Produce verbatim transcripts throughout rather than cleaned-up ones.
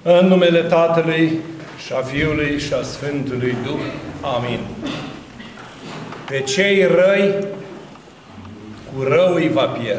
În numele Tatălui și a Fiului și a Sfântului Duh. Amin. Pe cei răi cu rău îi va pierde,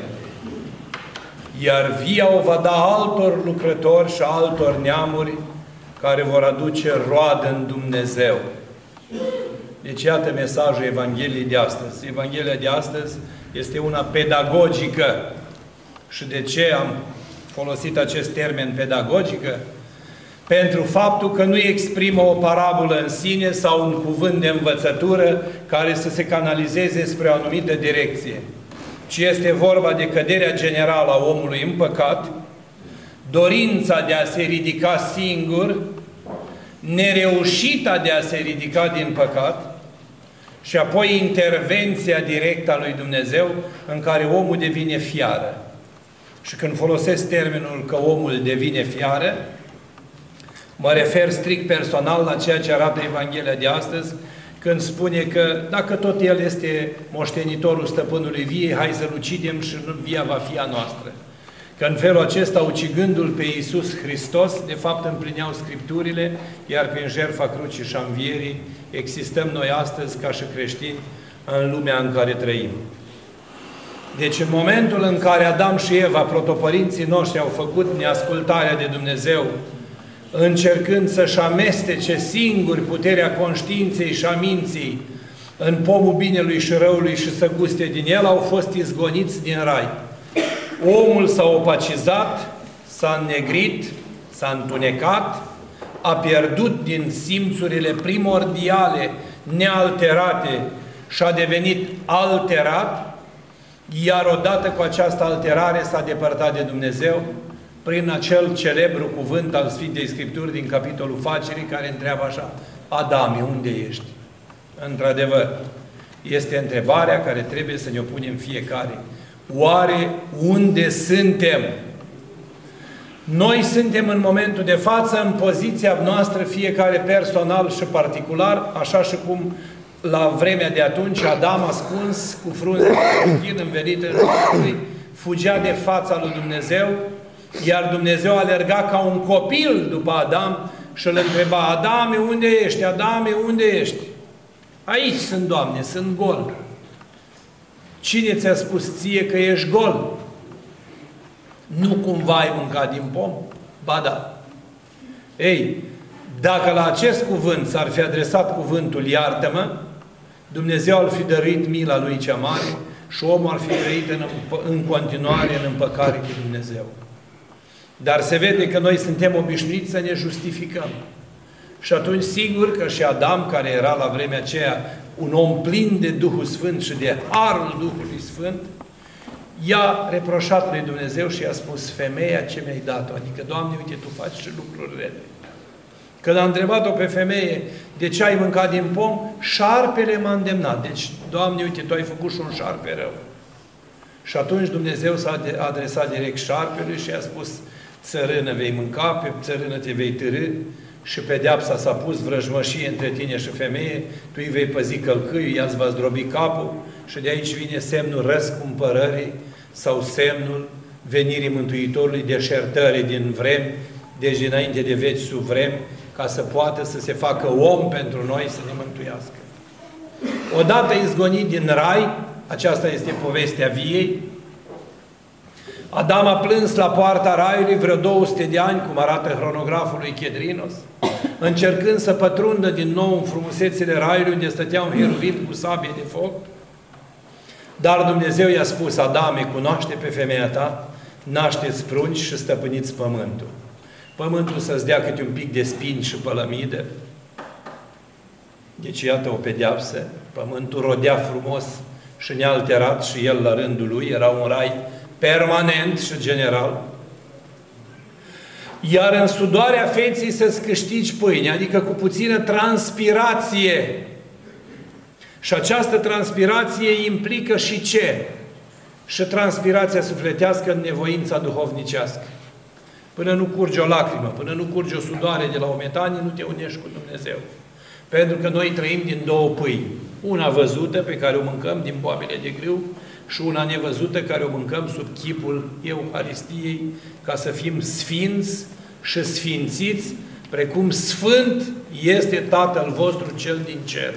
iar via o va da altor lucrători și altor neamuri care vor aduce roadă în Dumnezeu. Deci iată mesajul Evangheliei de astăzi. Evanghelia de astăzi este una pedagogică. Și de ce am folosit acest termen pedagogică? Pentru faptul că nu exprimă o parabolă în sine sau un cuvânt de învățătură care să se canalizeze spre o anumită direcție, ci este vorba de căderea generală a omului în păcat, dorința de a se ridica singur, nereușita de a se ridica din păcat și apoi intervenția directă a lui Dumnezeu în care omul devine fiară. Și când folosesc termenul că omul devine fiară, mă refer strict personal la ceea ce arată Evanghelia de astăzi, când spune că dacă tot el este moștenitorul stăpânului viei, hai să-l ucidem și via va fi a noastră. Că în felul acesta, ucigându-L pe Iisus Hristos, de fapt împlineau Scripturile, iar prin jertfa crucii și a învierii existăm noi astăzi ca și creștini în lumea în care trăim. Deci în momentul în care Adam și Eva, protopărinții noștri, au făcut neascultarea de Dumnezeu, încercând să-și amestece singuri puterea conștiinței și a minții în pomul binelui și răului și să guste din el, au fost izgoniți din rai. Omul s-a opacizat, s-a înnegrit, s-a întunecat, a pierdut din simțurile primordiale, nealterate și a devenit alterat, iar odată cu această alterare s-a depărtat de Dumnezeu prin acel celebru cuvânt al Sfintei Scripturi din capitolul Facerii, care întreabă așa: Adame, unde ești? Într-adevăr, este întrebarea care trebuie să ne o punem fiecare. Oare unde suntem? Noi suntem în momentul de față în poziția noastră, fiecare personal și particular, așa și cum la vremea de atunci Adam, ascuns cu frunze de învelit în lui, fugea de fața lui Dumnezeu, iar Dumnezeu alerga ca un copil după Adam și îl întreba: Adame, unde ești? Adame, unde ești? Aici sunt, Doamne, sunt gol. Cine ți-a spus ție că ești gol? Nu cumva ai mâncat din pom? Ba da. Ei, dacă la acest cuvânt s-ar fi adresat cuvântul iartă-mă, Dumnezeu ar fi dăruit mila Lui cea mare și omul ar fi trăit în, în continuare în împăcare cu Dumnezeu. Dar se vede că noi suntem obișnuiți să ne justificăm. Și atunci, sigur că și Adam, care era la vremea aceea un om plin de Duhul Sfânt și de harul Duhului Sfânt, i-a reproșat lui Dumnezeu și i-a spus: femeia ce mi-ai dat-o? Adică, Doamne, uite, Tu faci și lucruri rele. Când a întrebat-o pe femeie: de ce ai mâncat din pom? Șarpele m-a îndemnat. Deci, Doamne, uite, Tu ai făcut și un șarpe rău. Și atunci Dumnezeu s-a adresat direct șarpelui și i-a spus: țărână vei mânca, pe țărână te vei târî și pedeapsa s-a pus, vrăjmășie între tine și femeie, tu îi vei păzi călcâiul, ea îți va zdrobi capul și de aici vine semnul răscumpărării sau semnul venirii Mântuitorului, deșertării din vremi, deci dinainte de veci sub vremi, ca să poată să se facă om pentru noi, să ne mântuiască. Odată izgonit din rai, aceasta este povestea viei, Adam a plâns la poarta raiului vreo două sute de ani, cum arată hronograful lui Chedrinos, încercând să pătrundă din nou în frumusețile raiului, unde stătea un heruvim cu sabie de foc. Dar Dumnezeu i-a spus: Adame, cunoaște pe femeia ta, nașteți prunci și stăpâniți pământul. Pământul să-ți dea câte un pic de spini și pălămidă. Deci iată o pedeapsă. Pământul rodea frumos și nealterat și el la rândul lui, era un rai permanent și general. Iar în sudoarea feței să-ți câștigi pâine, adică cu puțină transpirație. Și această transpirație implică și ce? Și transpirația sufletească în nevoința duhovnicească. Până nu curge o lacrimă, până nu curge o sudoare de la o metanie, nu te unești cu Dumnezeu. Pentru că noi trăim din două pâini. Una văzută, pe care o mâncăm din boabele de grâu, și una nevăzută, care o mâncăm sub chipul Euharistiei, ca să fim sfinți și sfințiți, precum sfânt este Tatăl vostru cel din cer.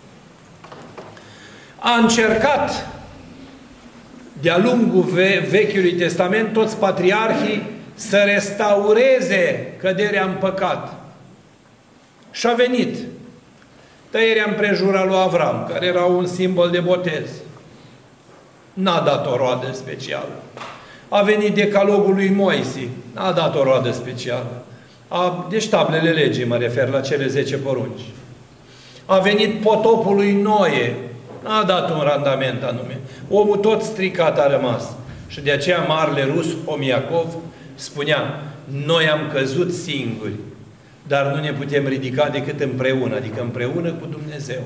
A încercat de-a lungul ve Vechiului Testament toți patriarhii să restaureze căderea în păcat. Și a venit tăierea împrejura lui Avram, care era un simbol de botez. N-a dat o roadă specială. A venit decalogul lui Moise, n-a dat o roadă specială. A, deci tablele legii, mă refer la cele zece porunci. A venit potopul lui Noe, n-a dat un randament anume. Omul tot stricat a rămas. Și de aceea marele rus, Omiakov, spunea, noi am căzut singuri, dar nu ne putem ridica decât împreună, adică împreună cu Dumnezeu.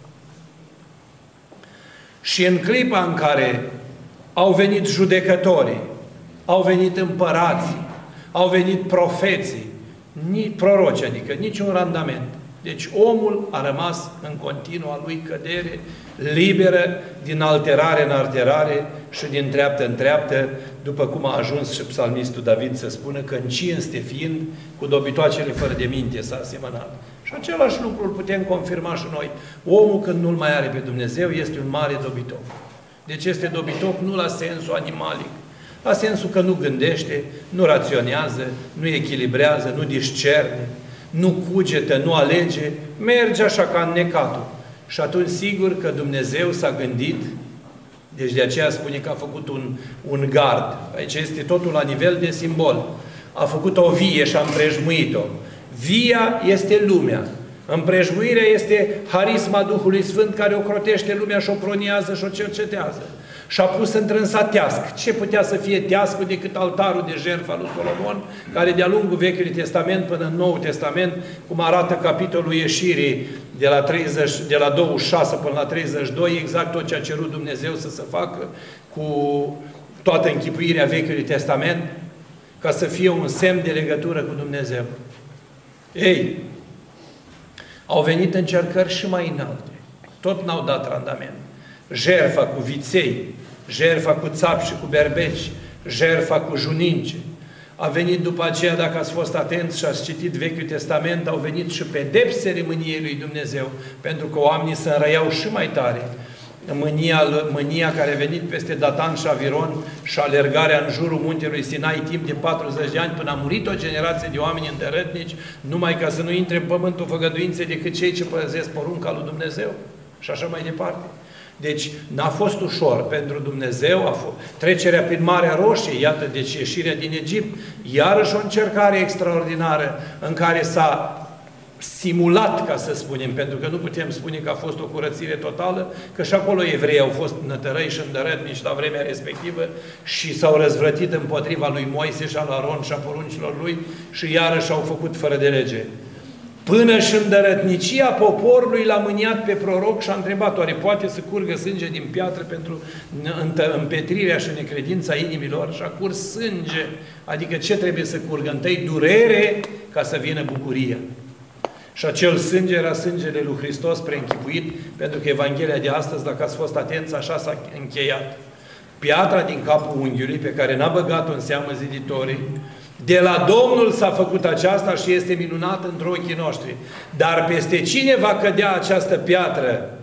Și în clipa în care au venit judecătorii, au venit împărații, au venit profeții, nici proroci, adică niciun randament. Deci omul a rămas în continua lui cădere, liberă din alterare în alterare și din treaptă în treaptă, după cum a ajuns și psalmistul David să spună că în cinste fiind, cu dobitoacele fără de minte s-a asemănat. Și același lucru îl putem confirma și noi. Omul, când nu-L mai are pe Dumnezeu, este un mare dobitoc. Deci este dobitoc nu la sensul animalic, la sensul că nu gândește, nu raționează, nu echilibrează, nu discerne, nu cugetă, nu alege, merge așa ca înnecatul. Și atunci sigur că Dumnezeu s-a gândit, deci de aceea spune că a făcut un, un gard. Aici este totul la nivel de simbol. A făcut o vie și a împrejmuit-o. Via este lumea. Împrejmuirea este harisma Duhului Sfânt care o crotește lumea și o proniază și o cercetează. Și a pus întrânsa teasc. Ce putea să fie teascul decât altarul de jertfă al lui Solomon, care de-a lungul Vechiului Testament până în Noul Testament, cum arată capitolul ieșirii de la, treizeci, de la douăzeci și șase până la treizeci și doi, exact tot ce a cerut Dumnezeu să se facă cu toată închipuirea Vechiului Testament, ca să fie un semn de legătură cu Dumnezeu. Ei, au venit încercări și mai înalte. Tot n-au dat randament. Jertfa cu viței, jertfa cu țapi și cu berbeci, jertfa cu junince. A venit după aceea, dacă ați fost atenți și ați citit Vechiul Testament, au venit și pedepsele mâniei lui Dumnezeu, pentru că oamenii se înrăiau și mai tare. Mânia, mânia care a venit peste Datan și Aviron și alergarea în jurul muntelui Sinai timp de patruzeci de ani, până a murit o generație de oameni îndărătnici, numai ca să nu intre în pământul făgăduinței decât cei ce păzesc porunca lui Dumnezeu. Și așa mai departe. Deci n-a fost ușor pentru Dumnezeu, a fost trecerea prin Marea Roșie, iată, deci ieșirea din Egipt, iarăși o încercare extraordinară în care s-a simulat, ca să spunem, pentru că nu putem spune că a fost o curățire totală, că și acolo evreii au fost nătărăi și îndărătnici la vremea respectivă și s-au răzvrătit împotriva lui Moise și al Aron și a poruncilor lui și iarăși au făcut fără de lege. Până și îndărătnicia poporului l-a mâniat pe proroc și a întrebat, oare poate să curgă sânge din piatră pentru împetrirea și necredința inimilor? Și a curs sânge, adică ce trebuie să curgă? Întâi durere ca să vină bucuria. Și acel sânge era sângele lui Hristos preînchipuit, pentru că Evanghelia de astăzi, dacă ați fost atenți, așa s-a încheiat. Piatra din capul unghiului, pe care n-a băgat-o în seamă ziditorii, de la Domnul s-a făcut aceasta și este minunat între ochii noștri. Dar peste cine va cădea această piatră,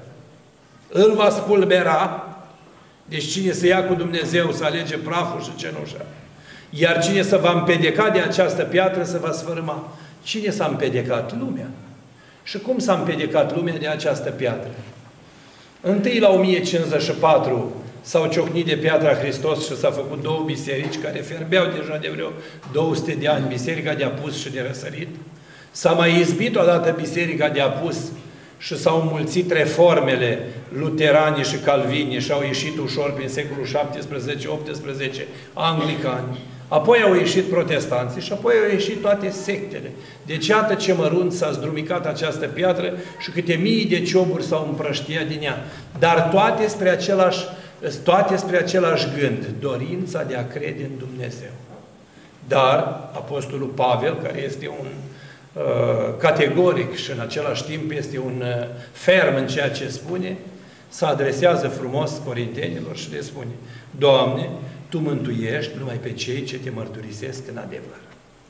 îl va spulbera. Deci cine se ia cu Dumnezeu să alege praful și cenușa. Iar cine se va împedeca de această piatră se va sfârma. Cine s-a împedecat? Lumea. Și cum s-a împedecat lumea de această piatră? Întâi la o mie cincizeci și patru s-au ciocnit de piatra Hristos și s-a făcut două biserici care ferbeau deja de vreo două sute de ani, Biserica de Apus și de Răsărit. S-a mai izbit odată Biserica de Apus și s-au înmulțit reformele luterani și calvini și au ieșit ușor prin secolul șaptesprezece optsprezece anglicani. Apoi au ieșit protestanții și apoi au ieșit toate sectele. Deci iată ce mărunt s-a zdrumicat această piatră și câte mii de cioburi s-au împrăștiat din ea. Dar toate spre același, toate spre același gând, dorința de a crede în Dumnezeu. Dar Apostolul Pavel, care este un uh, categoric și în același timp este un uh, ferm în ceea ce spune, se adresează frumos corintenilor și le spune: Doamne, Tu mântuiești numai pe cei ce Te mărturisesc în adevăr.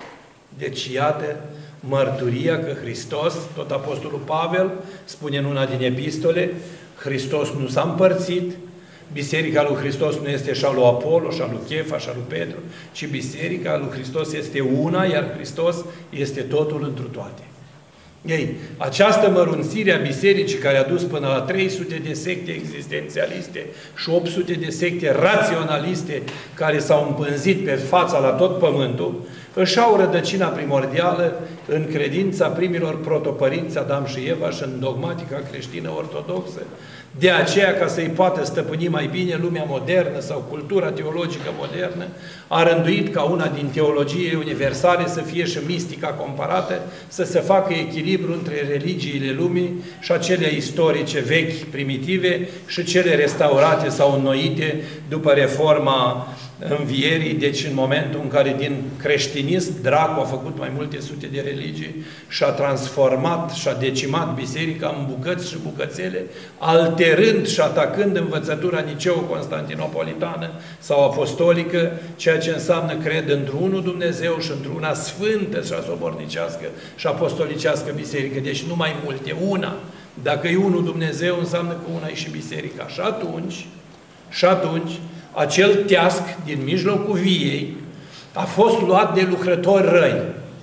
Deci, iată, mărturia că Hristos, tot Apostolul Pavel, spune în una din epistole, Hristos nu s-a împărțit, Biserica lui Hristos nu este și a lui Apollo, și a lui Chefa, și a lui Petru, ci Biserica lui Hristos este una, iar Hristos este totul întru toate. Ei, această mărunțire a bisericii care a dus până la trei sute de secte existențialiste și opt sute de secte raționaliste care s-au împânzit pe fața la tot pământul, își au rădăcina primordială în credința primilor protopărinți Adam și Eva și în dogmatica creștină ortodoxă. De aceea, ca să-i poată stăpâni mai bine lumea modernă sau cultura teologică modernă, a rânduit ca una din teologiile universale să fie și mistica comparată, să se facă echilibru între religiile lumii și acelea istorice vechi, primitive, și cele restaurate sau înnoite după reforma învierii, deci în momentul în care din creștinism Dracu a făcut mai multe sute de religii și a transformat și a decimat biserica în bucăți și bucățele, alterând și atacând învățătura niceo-constantinopolitană sau apostolică, ceea ce înseamnă cred într-unul Dumnezeu și într-una sfântă și sobornicească și apostolicească biserică. Deci nu mai multe, una. Dacă e unul Dumnezeu, înseamnă că una e și biserica. Și atunci, și atunci, acel teasc din mijlocul viei a fost luat de lucrători răi.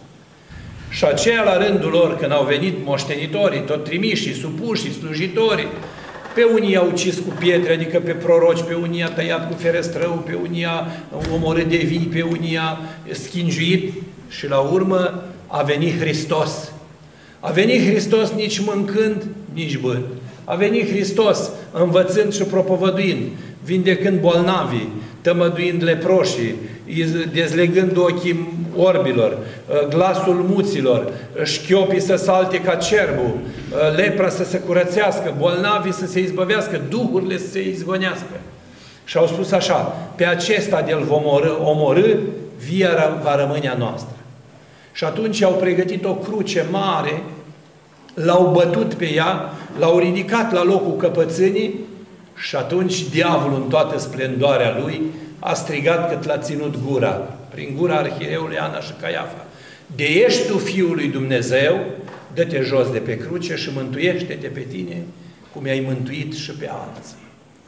Și aceia la rândul lor, când au venit moștenitorii, tot trimișii, supușii, slujitorii, pe unii i-au ucis cu pietre, adică pe proroci, pe unii i-a tăiat cu ferestrău, pe unii i-a omorât de vii, pe unii i-a schingiuit și la urmă a venit Hristos. A venit Hristos nici mâncând, nici bând. A venit Hristos învățând și propovăduind, vindecând bolnavii, tămăduind leproșii, dezlegând ochii orbilor, glasul muților, șchiopii să salte ca cerbul, lepra să se curățească, bolnavii să se izbăvească, duhurile să se izgonească. Și au spus așa, pe acesta de-l vom omorâ, via va rămâne a noastră. Și atunci au pregătit o cruce mare, l-au bătut pe ea, l-au ridicat la locul căpățânii și atunci diavolul în toată splendoarea lui a strigat cât l-a ținut gura, prin gura arhiereului Ana și Caiafa. De ești tu Fiul lui Dumnezeu, dă-te jos de pe cruce și mântuiește-te pe tine cum i-ai mântuit și pe alții.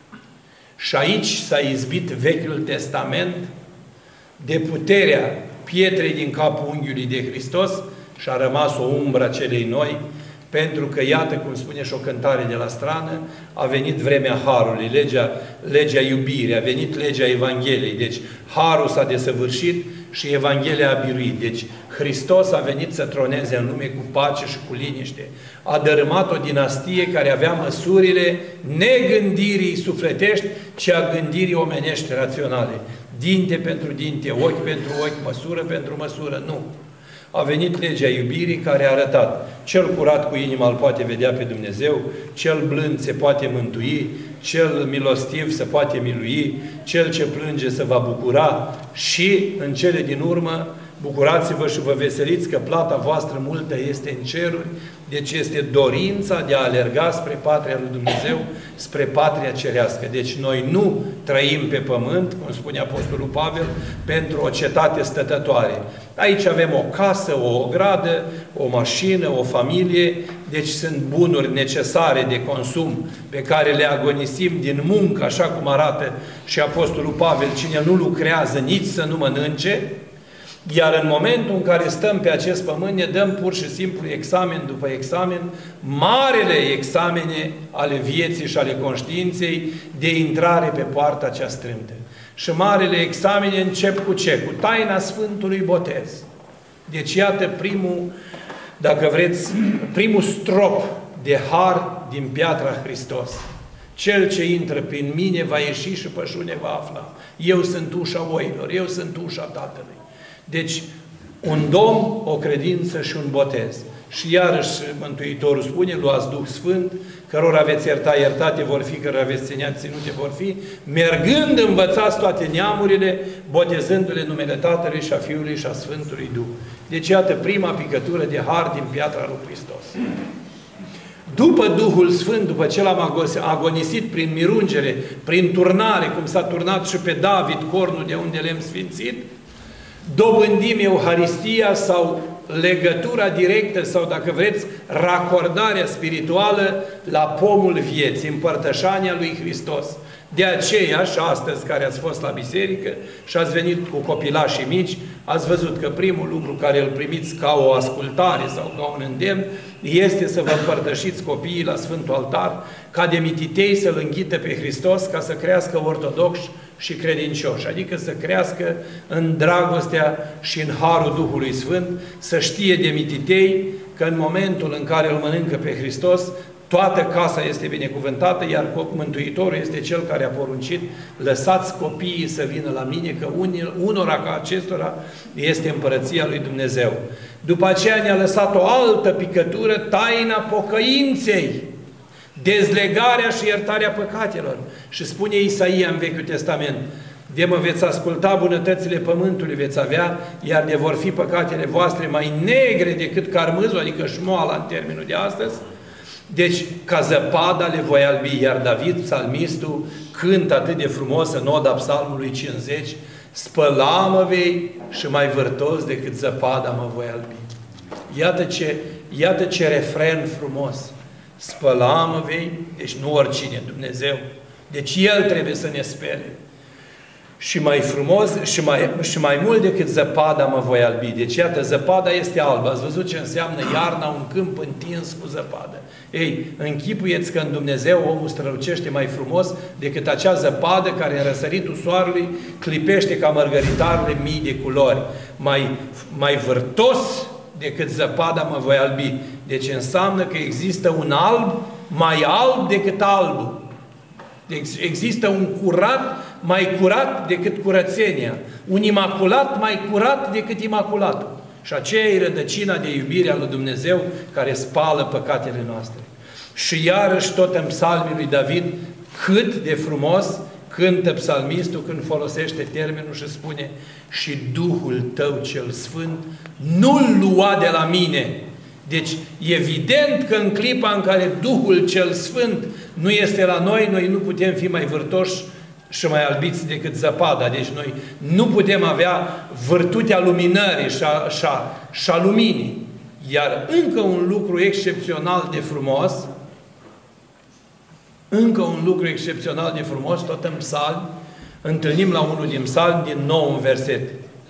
Și aici s-a izbit Vechiul Testament de puterea pietrei din capul unghiului de Hristos și a rămas o umbră a celei noi, pentru că, iată, cum spune și o cântare de la strană, a venit vremea Harului, legea, legea iubirii, a venit legea Evangheliei. Deci, Harul s-a desăvârșit și Evanghelia a biruit. Deci, Hristos a venit să troneze în lume cu pace și cu liniște. A dărâmat o dinastie care avea măsurile negândirii sufletești, ci a gândirii omenești raționale. Dinte pentru dinte, ochi pentru ochi, măsură pentru măsură, nu. A venit legea iubirii care a arătat cel curat cu inima îl poate vedea pe Dumnezeu, cel blând se poate mântui, cel milostiv se poate milui, cel ce plânge se va bucura și, în cele din urmă, bucurați-vă și vă veseliți că plata voastră multă este în ceruri, deci este dorința de a alerga spre patria lui Dumnezeu, spre patria cerească. Deci noi nu trăim pe pământ, cum spune Apostolul Pavel, pentru o cetate stătătoare. Aici avem o casă, o ogradă, o mașină, o familie, deci sunt bunuri necesare de consum pe care le agonisim din muncă, așa cum arată și Apostolul Pavel, cine nu lucrează nici să nu mănânce. Iar în momentul în care stăm pe acest pământ, ne dăm pur și simplu examen după examen, marele examene ale vieții și ale conștiinței de intrare pe poarta cea strâmtă. Și marele examene încep cu ce? Cu taina Sfântului Botez. Deci iată primul, dacă vreți, primul strop de har din piatra Hristos. Cel ce intră prin mine va ieși și pășune va afla. Eu sunt ușa oilor, eu sunt ușa Tatălui. Deci, un domn, o credință și un botez. Și iarăși Mântuitorul spune, luați Duh Sfânt, cărora veți ierta, iertate vor fi, cărora veți ținea, ținute vor fi, mergând învățați toate neamurile, botezându-le numele Tatălui și a Fiului și a Sfântului Duh. Deci, iată prima picătură de har din piatra lui Hristos. După Duhul Sfânt, după ce l-am agonisit prin mirungere, prin turnare, cum s-a turnat și pe David cornul de unde l-am sfințit, dobândim Euharistia sau legătura directă sau, dacă vreți, racordarea spirituală la pomul vieții, împărtășania lui Hristos. De aceea, și astăzi care ați fost la biserică și ați venit cu copilașii mici, ați văzut că primul lucru care îl primiți ca o ascultare sau ca un îndemn este să vă împărtășiți copiii la Sfântul Altar, ca de mititei să-L înghită pe Hristos ca să crească ortodoxi și credincioși, adică să crească în dragostea și în harul Duhului Sfânt, să știe de mititei că în momentul în care îl mănâncă pe Hristos, toată casa este binecuvântată, iar Mântuitorul este Cel care a poruncit: lăsați copiii să vină la mine, că unora ca acestora este împărăția lui Dumnezeu. După aceea ne-a lăsat o altă picătură, taina pocăinței, dezlegarea și iertarea păcatelor. Și spune Isaia în Vechiul Testament: de mă veți asculta, bunătățile pământului veți avea, iar de vor fi păcatele voastre mai negre decât carmâzul, adică șmoala în termenul de astăzi. Deci, ca zăpada le voi albi, iar David, psalmistul, cântă atât de frumos în oda psalmului cincizeci: spăla-mă vei și mai vârtos decât zăpada mă voi albi. Iată ce, iată ce refren frumos. Spăla-mă vei, deci nu oricine, Dumnezeu. Deci El trebuie să ne spele. Și mai frumos, și mai, și mai mult decât zăpada mă voi albi. Deci iată, zăpada este albă. Ați văzut ce înseamnă iarna, un câmp întins cu zăpadă. Ei, închipuieți că în Dumnezeu omul strălucește mai frumos decât acea zăpadă care în răsăritul soarelui clipește ca mărgăritarele mii de culori. Mai, mai vârtos decât zăpada mă voi albi. Deci înseamnă că există un alb mai alb decât albul. Deci există un curat mai curat decât curățenia. Un imaculat mai curat decât imaculatul. Și aceea e rădăcina de iubire a lui Dumnezeu care spală păcatele noastre. Și iarăși tot în psalmii lui David, cât de frumos cântă psalmistul când folosește termenul și spune: și Duhul tău cel Sfânt nu-l lua de la mine. Deci, evident că în clipa în care Duhul cel Sfânt nu este la noi, noi nu putem fi mai vârtoși și mai albiți decât zăpada. Deci noi nu putem avea vârtutea luminării și a, și a, și a luminii. Iar încă un lucru excepțional de frumos, încă un lucru excepțional de frumos, tot în psalmi, întâlnim la unul din psalmi, din nou un verset: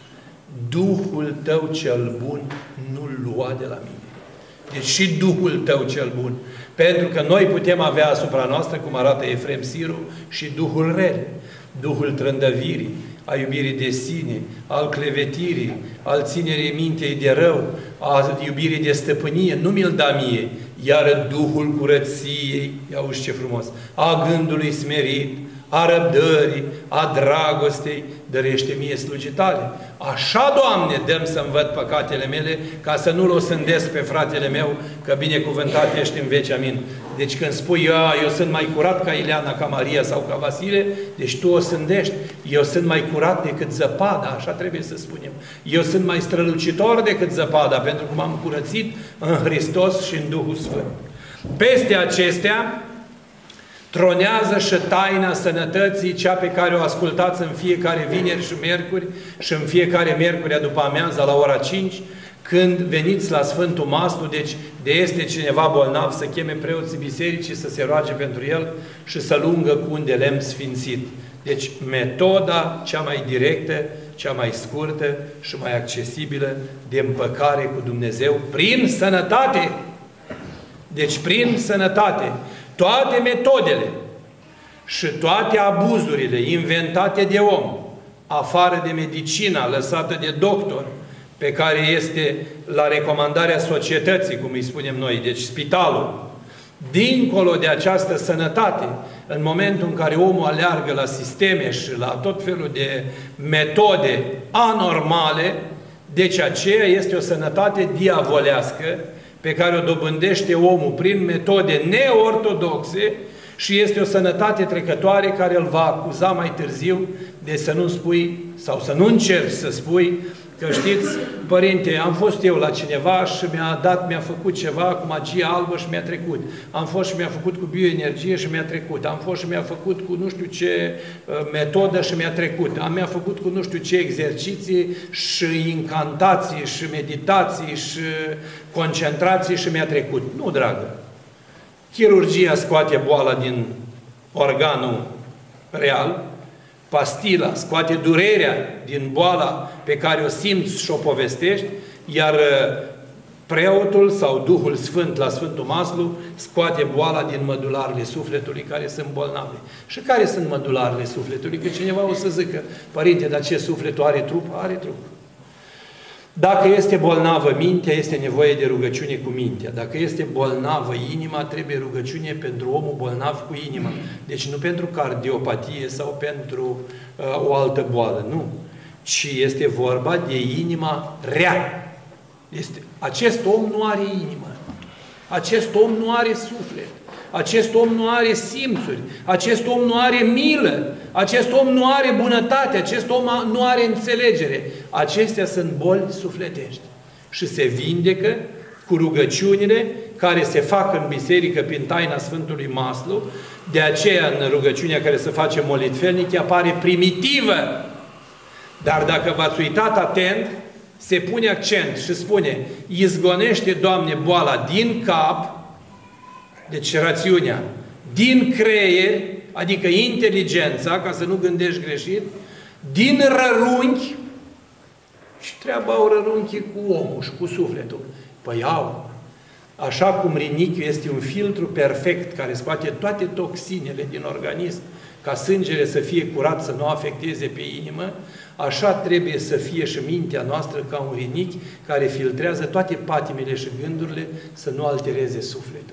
Duhul tău cel bun nu-l lua de la mine. Deci și Duhul tău cel bun. Pentru că noi putem avea asupra noastră, cum arată Efrem Siru, și Duhul rele, Duhul trândăvirii, a iubirii de sine, al clevetirii, al ținerii mintei de rău, a iubirii de stăpânie, nu mi-l da mie, iar Duhul curăției, ia uși ce frumos, a gândului smerit, a răbdării, a dragostei, dărește mie slugii tale. Așa, Doamne, dăm să-mi văd păcatele mele, ca să nu-l osândesc pe fratele meu, că binecuvântat ești în veci, amin. Deci când spui: eu, eu sunt mai curat ca Ileana, ca Maria sau ca Vasile, deci tu o sândești. Eu sunt mai curat decât zăpada, așa trebuie să spunem. Eu sunt mai strălucitor decât zăpada, pentru că m-am curățit în Hristos și în Duhul Sfânt. Peste acestea tronează și taina sănătății, cea pe care o ascultați în fiecare vineri și miercuri și în fiecare miercuri după amiază la ora cinci, când veniți la Sfântul Mastru. Deci de este cineva bolnav, să cheme preoții bisericii să se roage pentru el și să lungă cu un de lemn sfințit. Deci metoda cea mai directă, cea mai scurtă și mai accesibilă de împăcare cu Dumnezeu prin sănătate. Deci prin sănătate. Toate metodele și toate abuzurile inventate de om, afară de medicina lăsată de doctor, pe care este la recomandarea societății, cum îi spunem noi, deci spitalul, dincolo de această sănătate, în momentul în care omul aleargă la sisteme și la tot felul de metode anormale, deci aceea este o sănătate diavolească, pe care o dobândește omul prin metode neortodoxe și este o sănătate trecătoare care îl va acuza mai târziu de să nu spui sau să nu încerci să spui Că știți, părinte, am fost eu la cineva și mi-a dat, mi-a făcut ceva cu magie albă și mi-a trecut. Am fost și mi-a făcut cu bioenergie și mi-a trecut. Am fost și mi-a făcut cu nu știu ce uh, metodă și mi-a trecut. Am mi-a făcut cu nu știu ce exerciții și incantații și meditații și concentrații și mi-a trecut. Nu, dragă. Chirurgia scoate boala din organul real, pastila scoate durerea din boala pe care o simți și o povestești, iar preotul sau Duhul Sfânt la Sfântul Maslu scoate boala din mădularele sufletului care sunt bolnave. Și care sunt mădularele sufletului? Că cineva o să zică, părinte, dar ce sufletul are trup? Are trup. Dacă este bolnavă mintea, este nevoie de rugăciune cu mintea. Dacă este bolnavă inima, trebuie rugăciune pentru omul bolnav cu inima. Deci nu pentru cardiopatie sau pentru uh, o altă boală, nu. Ci este vorba de inima rea. Este, acest om nu are inimă. Acest om nu are suflet. Acest om nu are simțuri. Acest om nu are milă. Acest om nu are bunătate. Acest om nu are înțelegere. Acestea sunt boli sufletești. Și se vindecă cu rugăciunile care se fac în biserică prin taina Sfântului Maslu. De aceea, în rugăciunea care se face molitvelnic, apare primitivă. Dar dacă v-ați uitat atent, se pune accent și spune: izgonește, Doamne, boala din cap, deci rațiunea, din creier, adică inteligența, ca să nu gândești greșit, din rărunchi, și treaba au rărunchii cu omul și cu sufletul. Păi au. Așa cum rinichiul este un filtru perfect care scoate toate toxinele din organism, ca sângele să fie curat, să nu afecteze pe inimă, așa trebuie să fie și mintea noastră ca un rinichi care filtrează toate patimile și gândurile să nu altereze sufletul.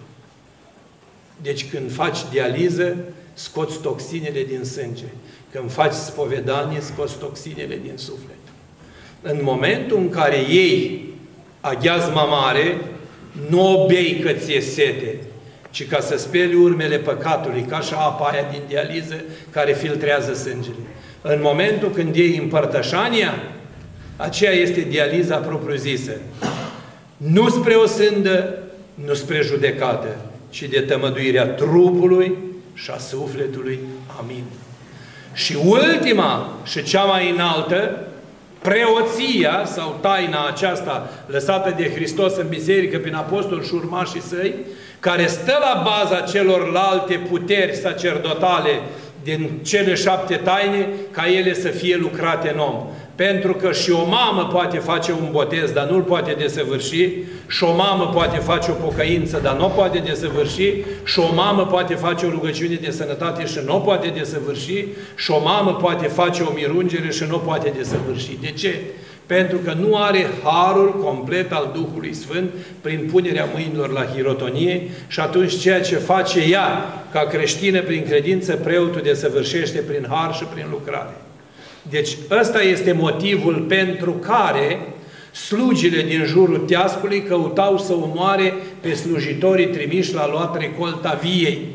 Deci când faci dializă, scoți toxinele din sânge. Când faci spovedanie, scoți toxinele din suflet. În momentul în care iei aghiazma mare, nu o bei că ți-e sete, ci ca să speli urmele păcatului, ca și apa aia din dializă care filtrează sângele. În momentul când iei împărtășania, aceea este dializa propriu-zisă. Nu spre o sândă, nu spre judecată, ci de tămăduirea trupului și a sufletului. Amin. Și ultima și cea mai înaltă, preoția sau taina aceasta lăsată de Hristos în biserică prin apostol și urmașii săi, care stă la baza celorlalte puteri sacerdotale din cele șapte taine, ca ele să fie lucrate în om. Pentru că și o mamă poate face un botez, dar nu-l poate desăvârși, și o mamă poate face o pocăință, dar nu o poate desăvârși, și o mamă poate face o rugăciune de sănătate și nu o poate desăvârși, și o mamă poate face o mirungere și nu o poate desăvârși. De ce? Pentru că nu are harul complet al Duhului Sfânt prin punerea mâinilor la hirotonie și atunci ceea ce face ea ca creștină prin credință, preotul desăvârșește prin har și prin lucrare. Deci ăsta este motivul pentru care slugile din jurul teascului căutau să omoare pe slujitorii trimiși la luat recolta viei.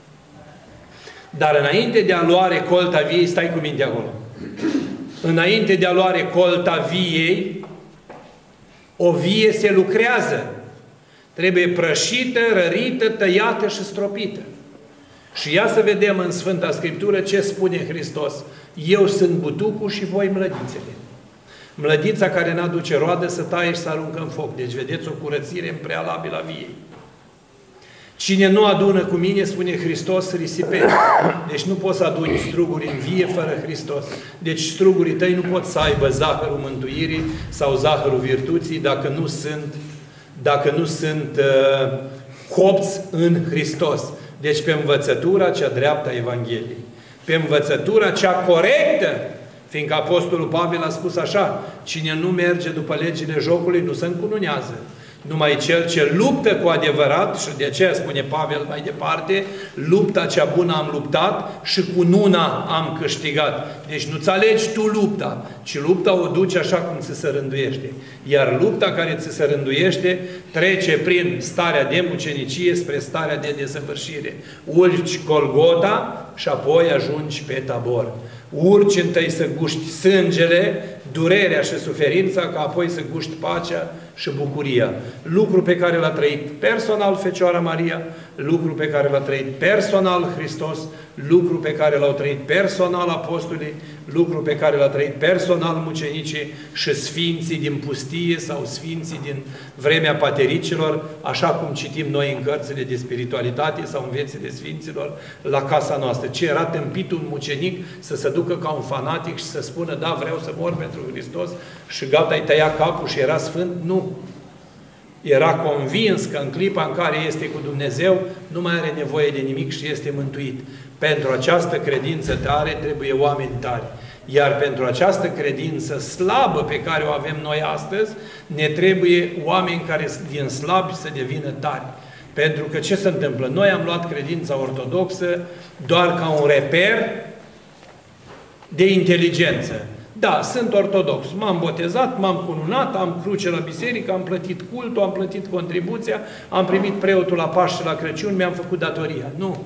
Dar înainte de a lua recolta viei, stai cu minte acolo, înainte de a lua recolta viei, o vie se lucrează. Trebuie prășită, rărită, tăiată și stropită. Și ia să vedem în Sfânta Scriptură ce spune Hristos. Eu sunt butucul și voi mlădițele. Mlădița care n-aduce roadă să taie și să aruncă în foc. Deci vedeți o curățire în prealabil a viei. Cine nu adună cu mine, spune Hristos, risipește. Deci nu poți să aduni struguri în vie fără Hristos. Deci strugurii tăi nu pot să aibă zahărul mântuirii sau zahărul virtuții dacă nu sunt, dacă nu sunt uh, copți în Hristos. Deci pe învățătura cea dreaptă a Evangheliei. Pe învățătura cea corectă, fiindcă Apostolul Pavel a spus așa: cine nu merge după legile jocului nu se încununează. Numai cel ce luptă cu adevărat, și de aceea spune Pavel mai departe, lupta cea bună am luptat și cu nuna am câștigat. Deci nu-ți alegi tu lupta, ci lupta o duci așa cum ți se rânduiește. Iar lupta care ți se rânduiește trece prin starea de mucenicie spre starea de desăvârșire. Urci Golgota și apoi ajungi pe Tabor. Urci întâi să guști sângele, durerea și suferința, ca apoi să guști pacea și bucuria. Lucru pe care l-a trăit personal Fecioara Maria, lucru pe care l-a trăit personal Hristos, lucru pe care l-au trăit personal apostolii, lucru pe care l-a trăit personal mucenicii și sfinții din pustie sau sfinții din vremea patericilor, așa cum citim noi în cărțile de spiritualitate sau în viețile sfinților la casa noastră. Ce era tâmpit un mucenic să se ducă ca un fanatic și să spună, da, vreau să mor pentru Hristos și gata, îi tăia capul și era sfânt? Nu. Era convins că în clipa în care este cu Dumnezeu, nu mai are nevoie de nimic și este mântuit. Pentru această credință tare trebuie oameni tari. Iar pentru această credință slabă pe care o avem noi astăzi, ne trebuie oameni care din slabi să devină tari. Pentru că ce se întâmplă? Noi am luat credința ortodoxă doar ca un reper de inteligență. Da, sunt ortodox. M-am botezat, m-am cununat, am cruce la biserică, am plătit cultul, am plătit contribuția, am primit preotul la Paște și la Crăciun, mi-am făcut datoria. Nu.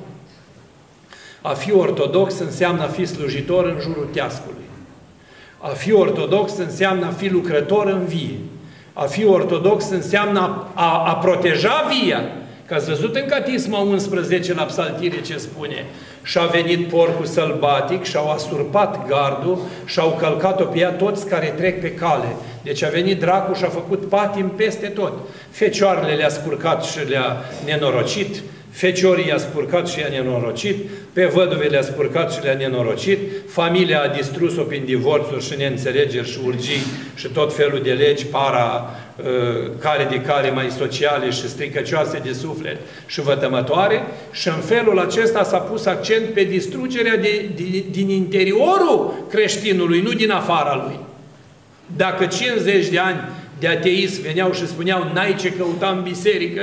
A fi ortodox înseamnă a fi slujitor în jurul teascului. A fi ortodox înseamnă a fi lucrător în vie. A fi ortodox înseamnă a, a proteja via. Că ați văzut în Catisma unsprezece la Psaltire ce spune? Și-a venit porcul sălbatic, și-au asurpat gardul, și-au călcat-o pe ea toți care trec pe cale. Deci a venit dracul și a făcut patim peste tot. Fecioarele le-a spurcat și le-a nenorocit, feciorii i-a spurcat și i-a nenorocit, pe văduve le-a spurcat și le-a nenorocit, familia a distrus-o prin divorțuri și neînțelegeri și urgii și tot felul de legi para uh, care de care mai sociale și stricăcioase de suflet și vătămătoare, și în felul acesta s-a pus accent pe distrugerea de, de, din interiorul creștinului, nu din afara lui. Dacă cincizeci de ani de ateism veneau și spuneau n-ai ce căuta în biserică,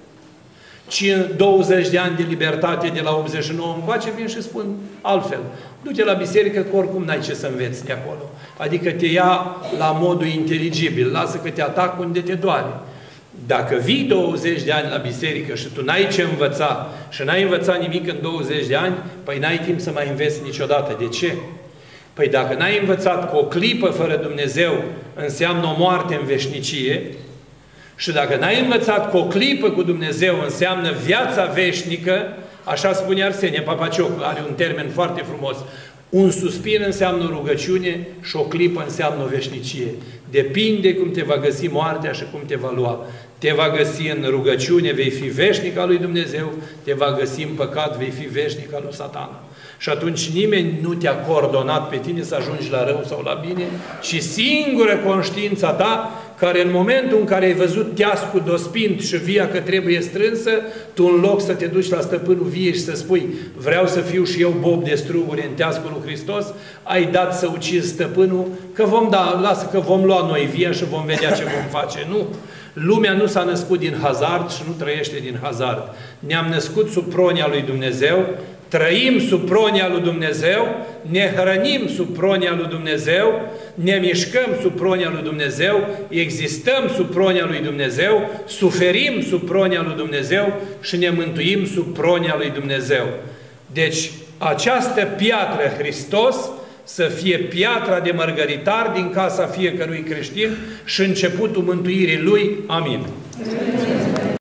ci douăzeci de ani de libertate de la optzeci și nouă încoace vin și spun altfel. Du-te la biserică că oricum n-ai ce să înveți de acolo. Adică te ia la modul inteligibil, lasă că te atac unde te doare. Dacă vii douăzeci de ani la biserică și tu n-ai ce învăța și n-ai învățat nimic în douăzeci de ani, păi n-ai timp să mai înveți niciodată. De ce? Păi dacă n-ai învățat că o clipă fără Dumnezeu înseamnă o moarte în veșnicie, și dacă n-ai învățat că o clipă cu Dumnezeu înseamnă viața veșnică, așa spune Arsenie Papacioc, are un termen foarte frumos, un suspin înseamnă rugăciune și o clipă înseamnă o veșnicie. Depinde cum te va găsi moartea și cum te va lua. Te va găsi în rugăciune, vei fi veșnic al lui Dumnezeu, te va găsi în păcat, vei fi veșnic al lui Satana. Și atunci nimeni nu te-a coordonat pe tine să ajungi la rău sau la bine, ci singură conștiința ta, care în momentul în care ai văzut teascul dospind și via că trebuie strânsă, tu în loc să te duci la stăpânul vie și să spui vreau să fiu și eu bob de struguri în teascul lui Hristos, ai dat să ucizi stăpânul, că vom da, lasă că vom lua noi via și vom vedea ce vom face. Nu! Lumea nu s-a născut din hazard și nu trăiește din hazard. Ne-am născut sub pronia lui Dumnezeu, trăim sub pronia lui Dumnezeu, ne hrănim sub pronia lui Dumnezeu, ne mișcăm sub pronia lui Dumnezeu, existăm sub pronia lui Dumnezeu, suferim sub pronia lui Dumnezeu și ne mântuim sub pronia lui Dumnezeu. Deci, această piatră Hristos să fie piatra de mărgăritar din casa fiecărui creștin și începutul mântuirii lui. Amin.